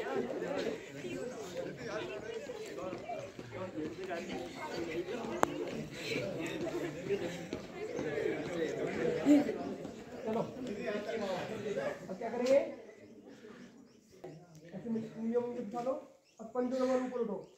चलो अब क्या करेंगे? ऐसे मुझे बिठा लो। अब पंजों नंबर ऊपर उठो।